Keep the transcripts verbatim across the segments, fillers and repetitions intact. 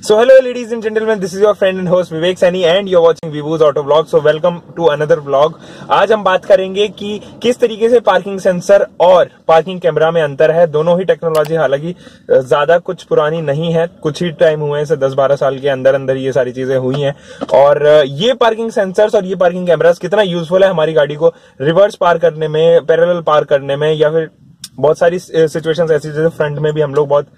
So hello ladies and gentlemen, this is your friend and host Vivek Saini and you're watching Vivo's Auto Vlog. So welcome to another vlog. आज हम बात करेंगे कि किस तरीके से पार्किंग सेंसर और पार्किंग कैमरा में अंतर है। दोनों ही टेक्नोलॉजी हालांकि ज्यादा कुछ पुरानी नहीं है, कुछ ही टाइम हुए हैं, दस बारह साल के अंदर अंदर ये सारी चीजें हुई हैं। और ये पार्किंग सेंसर्स और ये पार्किंग कैमरास कितना यूजफुल है हमारी गाड़ी को रिवर्स पार करने में, पैरेलल पार करने में, या फिर बहुत सारी सिचुएशंस ऐसी जैसे फ्रंट में भी हम लोग बहुत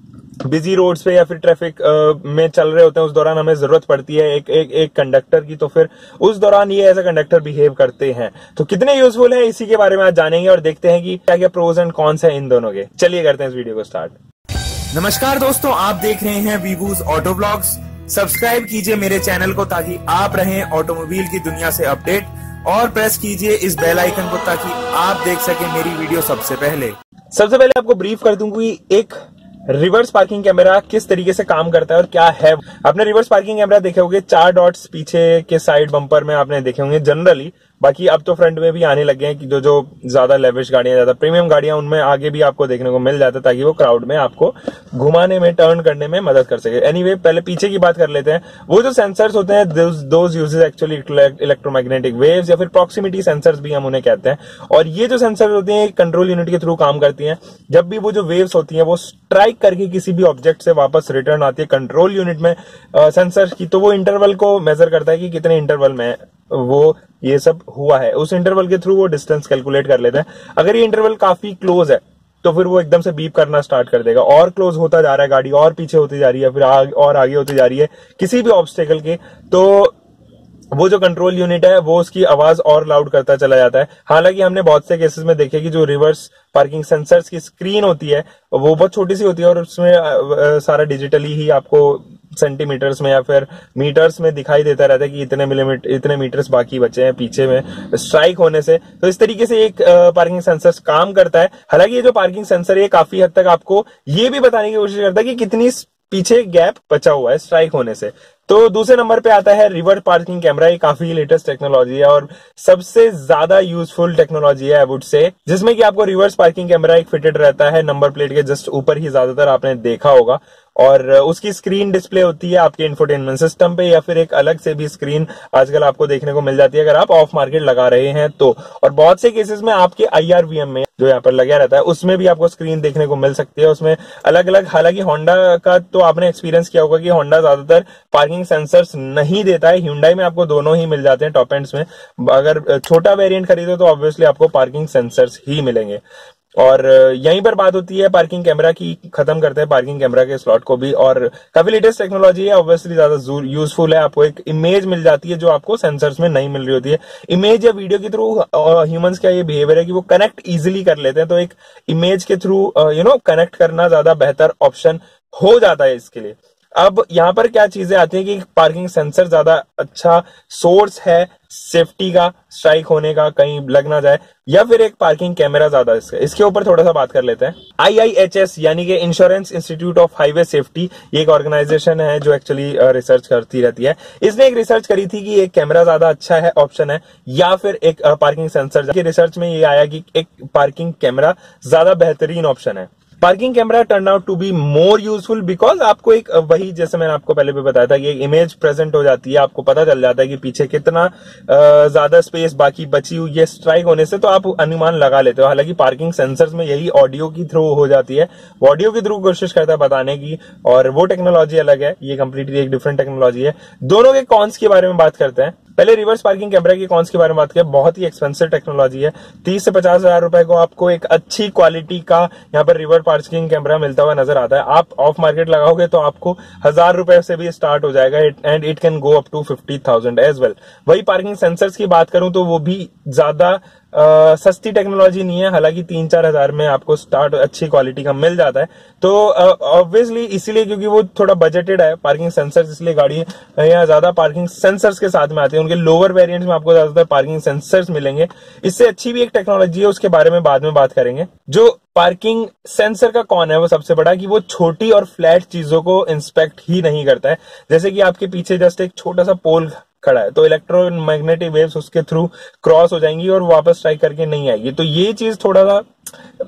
बिजी रोड्स पे या फिर ट्रैफिक में चल रहे होते हैं, उस दौरान हमें जरूरत पड़ती है एक एक एक कंडक्टर की, तो फिर उस दौरान ये ऐसा कंडक्टर बिहेव करते हैं। तो कितने यूजफुल है इसी के बारे में आज जानेंगे और देखते हैं कि क्या क्या प्रोज एंड कॉन्स है इन दोनों के। चलिए करते हैं इस वीडियो को स्टार्ट। नमस्कार दोस्तों, आप देख रहे हैं वीवूज ऑटो ब्लॉग्स। सब्सक्राइब कीजिए मेरे चैनल को ताकि आप रहें ऑटोमोबाइल की दुनिया से अपडेट, और प्रेस कीजिए इस बेल आइकन को ताकि आप देख सके मेरी वीडियो सबसे पहले। सबसे पहले आपको ब्रीफ कर दूं कि एक रिवर्स पार्किंग कैमरा किस तरीके से काम करता है और क्या है। आपने रिवर्स पार्किंग कैमरा देखे होंगे, चार डॉट्स पीछे के साइड बम्पर में आपने देखे होंगे जनरली, बाकी अब तो फ्रंट में भी आने लगे हैं कि जो जो ज्यादा लेविश गाड़ियां, ज्यादा प्रीमियम गाड़ियां, उनमें आगे भी आपको देखने को मिल जाता है ताकि वो क्राउड में आपको घुमाने में, टर्न करने में मदद कर सके। एनीवे anyway, पहले पीछे की बात कर लेते हैं। वो जो सेंसर्स होते हैं those uses actually electromagnetic waves या फिर प्रॉक्सिमिटी सेंसर्स भी हम उन्हें कहते हैं। और ये जो सेंसर होते हैं कंट्रोल यूनिट के थ्रू काम करती हैं। जब भी वो जो वेव्स होती हैं वो स्ट्राइक करके किसी भी ऑब्जेक्ट से वापस रिटर्न आती है कंट्रोल यूनिट में सेंसर की, तो वो इंटरवल को मेजर करता है कि कितने इंटरवल में वो ये सब हुआ है। उस इंटरवल के थ्रू वो डिस्टेंस कैलकुलेट कर लेते हैं। अगर ये इंटरवल काफी क्लोज है तो फिर वो एकदम से बीप करना स्टार्ट कर देगा, और क्लोज होता जा रहा है गाड़ी, और पीछे होती जा रही है, फिर आग, और आगे होती जा रही है किसी भी ऑब्स्टेकल के, तो वो जो कंट्रोल यूनिट है वो उसकी आवाज और लाउड करता चला जाता है। हालांकि हमने बहुत से केसेस में देखे कि जो रिवर्स पार्किंग सेंसर्स की स्क्रीन होती है वो बहुत छोटी सी होती है और उसमें सारा डिजिटली ही आपको सेंटीमीटर्स में या फिर मीटर्स में दिखाई देता रहता है कि इतने मिलीमीटर इतने मीटर्स बाकी बचे हैं पीछे में स्ट्राइक होने से। तो इस तरीके से एक पार्किंग सेंसर काम करता है। हालांकि ये जो पार्किंग सेंसर है काफी हद तक आपको ये भी बताने की कोशिश करता है कि कितनी पीछे गैप बचा हुआ है स्ट्राइक होने से। तो दूसरे नंबर पे आता है रिवर्स पार्किंग कैमरा। ये काफी लेटेस्ट टेक्नोलॉजी है और सबसे ज्यादा यूजफुल टेक्नोलॉजी है आई वुड से, जिसमें कि आपको रिवर्स पार्किंग कैमरा एक फिटेड रहता है नंबर प्लेट के जस्ट ऊपर ही, ज्यादातर आपने देखा होगा, और उसकी स्क्रीन डिस्प्ले होती है आपके इंफोटेनमेंट सिस्टम पे, या फिर एक अलग से भी स्क्रीन आजकल आपको देखने को मिल जाती है अगर आप ऑफ मार्केट लगा रहे हैं तो। और बहुत से केसेस में आपके आईआरवीएम में जो यहाँ पर लगा रहता है उसमें भी आपको स्क्रीन देखने को मिल सकती है। उसमें अलग अलग, हालांकि होंडा का तो आपने एक्सपीरियंस किया होगा कि होंडा ज्यादातर पार्किंग सेंसर्स नहीं देता है। Hyundai में आपको दोनों ही मिल जाते हैं टॉप एंड्स में। अगर छोटा वेरिएंट खरीदो तो ऑब्वियसली आपको पार्किंग सेंसर्स ही मिलेंगे। और यहीं पर बात होती है पार्किंग कैमरा की। खत्म करते हैं पार्किंग कैमरा के स्लॉट को भी, और काफी लेटेस्ट टेक्नोलॉजी है, ऑब्वियसली ज्यादा यूजफुल है। आपको एक इमेज मिल जाती है जो आपको सेंसर्स में नहीं मिल रही होती है। इमेज या वीडियो के थ्रू ह्यूमंस का ये बिहेवियर है कि वो कनेक्ट इजिली कर लेते हैं, तो एक इमेज के थ्रू यू नो कनेक्ट करना ज्यादा बेहतर ऑप्शन हो जाता है इसके लिए। अब यहाँ पर क्या चीजें आती हैं कि पार्किंग सेंसर ज्यादा अच्छा सोर्स है सेफ्टी का, स्ट्राइक होने का कहीं लग ना जाए, या फिर एक पार्किंग कैमरा ज्यादा इसके इसके ऊपर थोड़ा सा बात कर लेते हैं। आई आई एच एस यानी कि insurance institute of highway safety, ये एक ऑर्गेनाइजेशन है जो एक्चुअली रिसर्च करती रहती है। इसने एक रिसर्च करी थी कि एक कैमरा ज्यादा अच्छा है ऑप्शन है या फिर एक पार्किंग सेंसर। रिसर्च में ये आया कि एक पार्किंग कैमरा ज्यादा बेहतरीन ऑप्शन है। Parking camera turn out to be more useful because आपको एक वही, जैसे मैंने आपको पहले भी बताया था कि एक इमेज प्रेजेंट हो जाती है, आपको पता चल जाता है कि पीछे कितना ज्यादा स्पेस बाकी बची हुई है स्ट्राइक होने से, तो आप अनुमान लगा लेते हो। हालांकि पार्किंग सेंसर्स में यही ऑडियो की थ्रू हो जाती है, ऑडियो के थ्रू कोशिश करता है बताने की, और वो टेक्नोलॉजी अलग है, ये कंप्लीटली एक डिफरेंट टेक्नोलॉजी है। दोनों के कॉन्स के बारे में बात करते हैं। पहले रिवर्स पार्किंग कैमरा के कॉन्स के बारे में बात करें। बहुत ही एक्सपेंसिव टेक्नोलॉजी है। तीस से पचास हजार रुपए को आपको एक अच्छी क्वालिटी का यहाँ पर रिवर्स पार्किंग कैमरा मिलता हुआ नजर आता है। आप ऑफ मार्केट लगाओगे तो आपको हजार रुपए से भी स्टार्ट हो जाएगा, and it can go up to fifty thousand as well. वही पार्किंग सेंसर्स की बात करूं तो वो भी ज्यादा Uh, सस्ती टेक्नोलॉजी नहीं है, हालांकि तीन चार हजार में आपको स्टार्ट अच्छी क्वालिटी का मिल जाता है। तो ऑब्वियसली uh, इसीलिए क्योंकि वो थोड़ा बजटेड है पार्किंग सेंसर्स, इसलिए गाड़ी यहाँ ज्यादा पार्किंग सेंसर्स के साथ में आती है। उनके लोअर वेरिएंट्स में आपको ज्यादातर पार्किंग सेंसर्स मिलेंगे। इससे अच्छी भी एक टेक्नोलॉजी है, उसके बारे में बाद में बात करेंगे। जो पार्किंग सेंसर का कौन है वो सबसे बड़ा कि वो छोटी और फ्लैट चीजों को इंस्पेक्ट ही नहीं करता है। जैसे कि आपके पीछे जस्ट एक छोटा सा पोल खड़ा है तो इलेक्ट्रोमैग्नेटिक वेव्स उसके थ्रू क्रॉस हो जाएंगी और वापस स्ट्राइक करके नहीं आएगी। तो ये चीज थोड़ा सा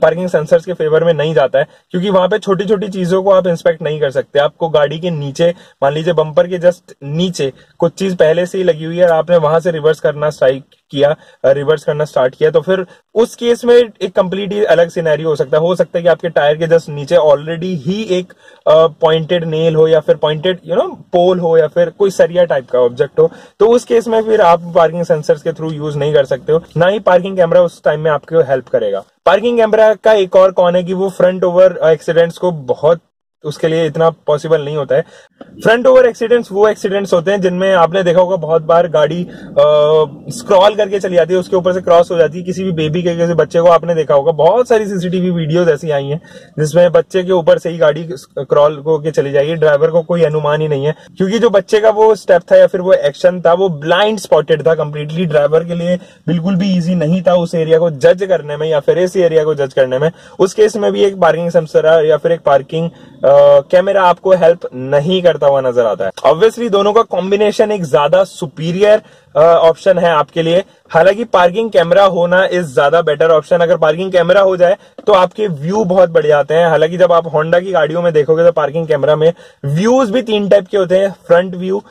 पार्किंग सेंसर्स के फेवर में नहीं जाता है, क्योंकि वहां पे छोटी छोटी चीजों को आप इंस्पेक्ट नहीं कर सकते। आपको गाड़ी के नीचे, मान लीजिए बम्पर के जस्ट नीचे कुछ चीज पहले से ही लगी हुई है और आपने वहां से रिवर्स करना स्ट्राइक किया, रिवर्स करना स्टार्ट किया, तो फिर उस केस में एक कंप्लीट अलग सिनेरियो हो सकता है। हो सकता है कि आपके टायर के जस्ट नीचे ऑलरेडी ही एक पॉइंटेड नेल हो, या फिर पॉइंटेड यू नो पोल हो, या फिर कोई सरिया टाइप का ऑब्जेक्ट हो, तो उस केस में फिर आप पार्किंग सेंसर्स के थ्रू यूज नहीं कर सकते हो, ना ही पार्किंग कैमरा उस टाइम में आपको हेल्प करेगा। पार्किंग कैमरा का एक और कौन है कि वो फ्रंट ओवर एक्सीडेंट्स को बहुत, उसके लिए इतना पॉसिबल नहीं होता है। फ्रंट ओवर एक्सीडेंट्स वो एक्सीडेंट्स होते हैं जिनमें आपने देखा होगा बहुत बार गाड़ी स्क्रॉल करके चली जाती है, उसके ऊपर से क्रॉस हो जाती है। किसी भी बेबी के, किसी बच्चे को आपने देखा होगा, बहुत सारी सीसीटीवी वीडियोस ऐसी आई हैं जिसमें बच्चे के ऊपर से ही गाड़ी क्रॉल होकर चली जाएगी, ड्राइवर को कोई अनुमान ही नहीं है, क्योंकि जो बच्चे का वो स्टेप था या फिर वो एक्शन था वो ब्लाइंड स्पॉटेड था कंप्लीटली। ड्राइवर के लिए बिल्कुल भी ईजी नहीं था उस एरिया को जज करने में या फिर इस एरिया को जज करने में। उस केस में भी एक पार्किंग सेंसर या फिर एक पार्किंग कैमरा आपको हेल्प नहीं करता हुआ नजर आता है। ऑब्वियसली दोनों का कॉम्बिनेशन एक ज्यादा सुपीरियर ऑप्शन है आपके लिए। हालांकि पार्किंग कैमरा होना इज ज्यादा बेटर ऑप्शन। अगर पार्किंग कैमरा हो जाए तो आपके व्यू बहुत बढ़ जाते हैं। हालांकि जब आप होंडा की गाड़ियों में देखोगे तो पार्किंग कैमरा में व्यूज भी तीन टाइप के होते हैं, front view,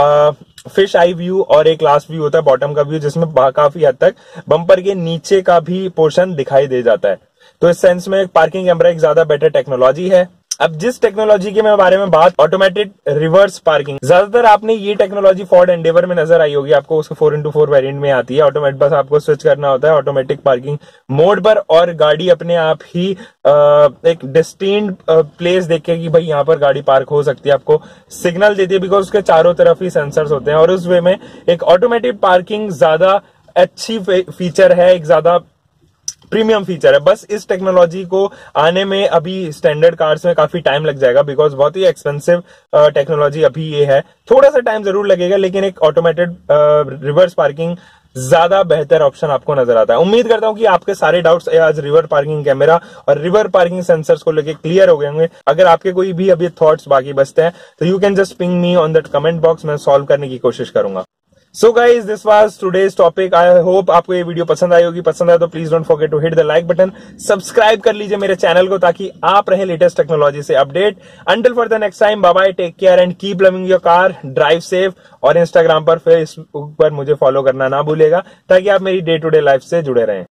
fish eye view और एक लास्ट व्यू होता है बॉटम का व्यू, जिसमें काफी हद तक बम्पर के नीचे का भी पोर्शन दिखाई दे जाता है। तो इस सेंस में पार्किंग कैमरा एक ज्यादा बेटर टेक्नोलॉजी है। अब जिस टेक्नोलॉजी के मैं बारे में बात, ऑटोमेटेड रिवर्स पार्किंग, ज्यादातर आपने ये टेक्नोलॉजी फोर्ड एंडेवर में नजर आई होगी, आपको उसको फोर इंटू फोर वेरिएंट में आती है। ऑटोमेटिक बस आपको स्विच करना होता है ऑटोमेटिक पार्किंग मोड पर और गाड़ी अपने आप ही आ, एक डिस्टिंक्ट प्लेस देख के कि भाई यहाँ पर गाड़ी पार्क हो सकती है, आपको सिग्नल देती है, बिकॉज उसके चारों तरफ ही सेंसर्स होते हैं। और उस वे में एक ऑटोमेटिक पार्किंग ज्यादा अच्छी फीचर है, एक ज्यादा प्रीमियम फीचर है। बस इस टेक्नोलॉजी को आने में अभी स्टैंडर्ड कार्स में काफी टाइम लग जाएगा, बिकॉज बहुत ही एक्सपेंसिव टेक्नोलॉजी अभी ये है। थोड़ा सा टाइम जरूर लगेगा, लेकिन एक ऑटोमेटेड रिवर्स पार्किंग ज्यादा बेहतर ऑप्शन आपको नजर आता है। उम्मीद करता हूं कि आपके सारे डाउट्स आज रिवर पार्किंग कैमरा और रिवर पार्किंग सेंसर्स को लेके क्लियर हो गए होंगे। अगर आपके कोई भी अभी थॉट्स बाकी बचते हैं तो you can just ping me on that comment box, मैं सॉल्व करने की कोशिश करूंगा। So guys, this was today's topic. I hope आपको ये वीडियो पसंद आई होगी। पसंद आए तो please don't forget to hit the like button, subscribe कर लीजिए मेरे चैनल को ताकि आप रहे लेटेस्ट टेक्नोलॉजी से update. Until for the next time, bye bye, take care and keep loving your car, drive safe. और इंस्टाग्राम पर, फेसबुक पर मुझे फॉलो करना ना भूलेगा ताकि आप मेरी डे टू डे लाइफ से जुड़े रहें।